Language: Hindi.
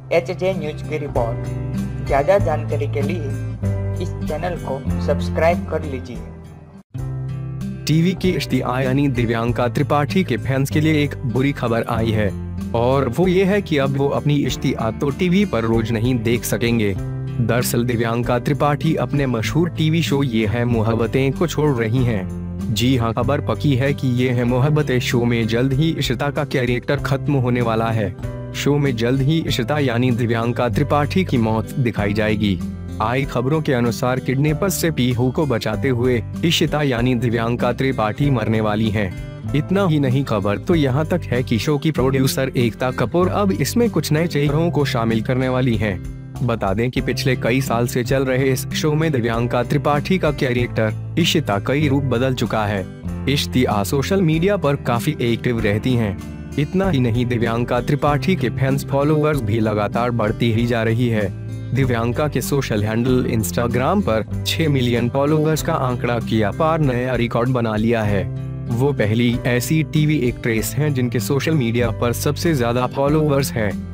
HJ न्यूज की रिपोर्ट। ज़्यादा जानकारी के लिए इस चैनल को सब्सक्राइब कर लीजिए। टीवी की इश्तिया यानी दिव्यांका त्रिपाठी के फैंस के लिए एक बुरी खबर आई है और वो ये है कि अब वो अपनी इश्तिया तो टीवी पर रोज नहीं देख सकेंगे। दरअसल दिव्यांका त्रिपाठी अपने मशहूर टीवी शो ये है मोहब्बतें को छोड़ रही हैं। जी हाँ, खबर पक्की है कि ये है मोहब्बतें शो में जल्द ही इशिता का कैरेक्टर खत्म होने वाला है। शो में जल्द ही इशिता यानी दिव्यांका त्रिपाठी की मौत दिखाई जाएगी। आई खबरों के अनुसार किडनैपर्स से पीहू को बचाते हुए इशिता यानी दिव्यांका त्रिपाठी मरने वाली हैं। इतना ही नहीं, खबर तो यहाँ तक है कि शो की प्रोड्यूसर एकता कपूर अब इसमें कुछ नए चेहरों को शामिल करने वाली हैं। बता दें कि पिछले कई साल से चल रहे इस शो में दिव्यांका त्रिपाठी का कैरेक्टर इशिता कई रूप बदल चुका है। इश्तिया सोशल मीडिया पर काफी एक्टिव रहती हैं। इतना ही नहीं, दिव्यांका त्रिपाठी के फैंस फॉलोअर्स भी लगातार बढ़ती ही जा रही है। दिव्यांका के सोशल हैंडल इंस्टाग्राम पर 6 मिलियन फॉलोअर्स का आंकड़ा किया पार नया रिकॉर्ड बना लिया है। वो पहली ऐसी टीवी एक्ट्रेस हैं जिनके सोशल मीडिया पर सबसे ज्यादा फॉलोअर्स हैं।